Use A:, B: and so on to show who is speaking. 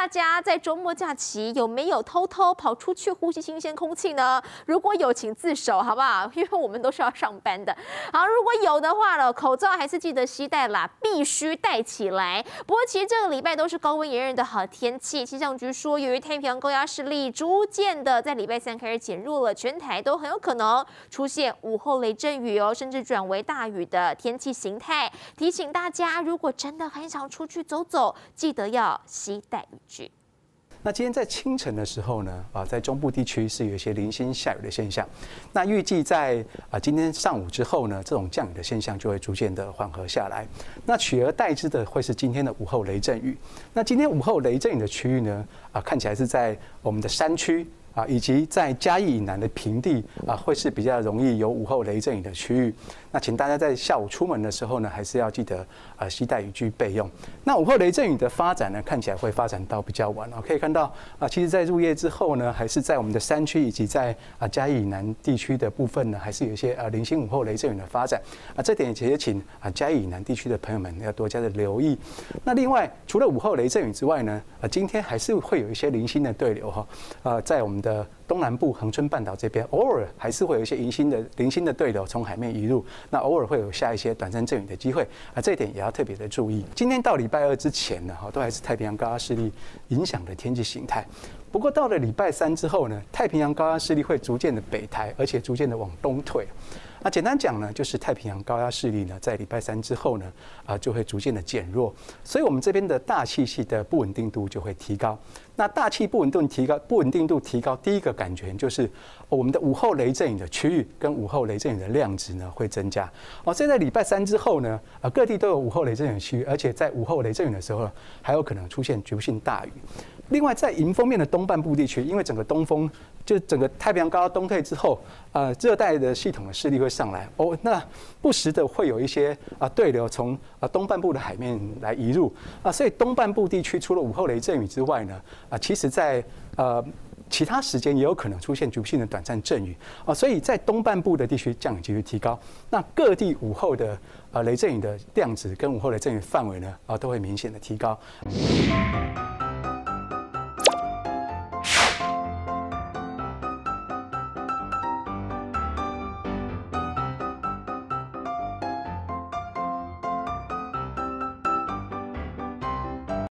A: 大家在周末假期有没有偷偷跑出去呼吸新鲜空气呢？如果有，请自首，好不好？因为我们都是要上班的。好，如果有的话了，口罩还是记得携带啦，必须戴起来。不过，其实这个礼拜都是高温炎热的好天气。气象局说，由于太平洋高压势力逐渐的在礼拜三开始减弱了，全台都很有可能出现午后雷阵雨哦，甚至转为大雨的天气形态。提醒大家，如果真的很想出去走走，记得要携带雨具。
B: 那今天在清晨的时候呢，在中部地区是有一些零星下雨的现象。那预计在今天上午之后呢，这种降雨的现象就会逐渐的缓和下来。那取而代之的会是今天的午后雷阵雨。那今天午后雷阵雨的区域呢，看起来是在我们的山区。以及在嘉义以南的平地会是比较容易有午后雷阵雨的区域。那请大家在下午出门的时候呢，还是要记得携带雨具备用。那午后雷阵雨的发展呢，看起来会发展到比较晚可以看到其实在入夜之后呢，还是在我们的山区以及在嘉义以南地区的部分呢，还是有一些零星午后雷阵雨的发展这点也请嘉义以南地区的朋友们要多加的留意。那另外，除了午后雷阵雨之外呢，今天还是会有一些零星的对流在我们的东南部恒春半岛这边，偶尔还是会有一些零星的对流从海面移入，那偶尔会有下一些短暂阵雨的机会这一点也要特别的注意。今天到礼拜二之前呢，都还是太平洋高压势力影响的天气形态。不过到了礼拜三之后呢，太平洋高压势力会逐渐的北抬，而且逐渐的往东退。那简单讲呢，就是太平洋高压势力呢，在礼拜三之后呢，就会逐渐的减弱，所以我们这边的大气系的不稳定度就会提高。那大气不稳定度提高，第一个感觉就是我们的午后雷阵雨的区域跟午后雷阵雨的量值呢会增加所以在礼拜三之后呢，各地都有午后雷阵雨区域，而且在午后雷阵雨的时候，还有可能出现局部性大雨。另外，在迎风面的东半部地区，因为整个东风就整个太平洋高压东退之后，热带的系统的势力会上来那不时的会有一些对流从东半部的海面来移入所以东半部地区除了午后雷阵雨之外呢，其实在其他时间也有可能出现局部性的短暂阵雨所以在东半部的地区降雨几率提高。那各地午后的雷阵雨的量值跟午后雷阵雨范围呢都会明显的提高。